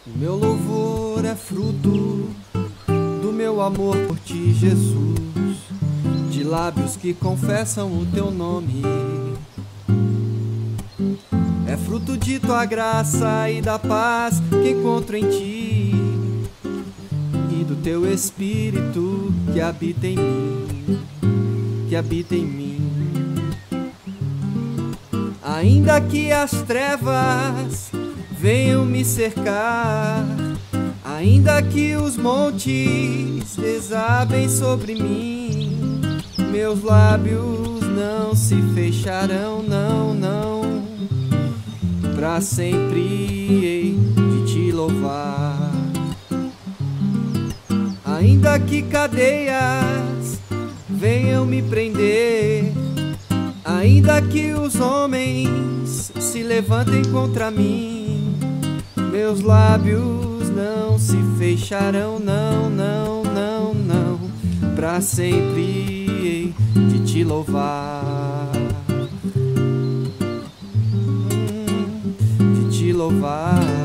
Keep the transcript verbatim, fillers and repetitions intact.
O meu louvor é fruto do meu amor por ti, Jesus, de lábios que confessam o teu nome. É fruto de tua graça e da paz que encontro em ti, e do teu Espírito que habita em mim, que habita em mim. Ainda que as trevas venham me cercar, ainda que os montes desabem sobre mim, meus lábios não se fecharão, não, não, pra sempre hei de te louvar. Ainda que cadeias venham me prender, ainda que os homens se levantem contra mim, meus lábios não se fecharão, não, não, não, não, pra sempre hei de te louvar, hum, de te louvar.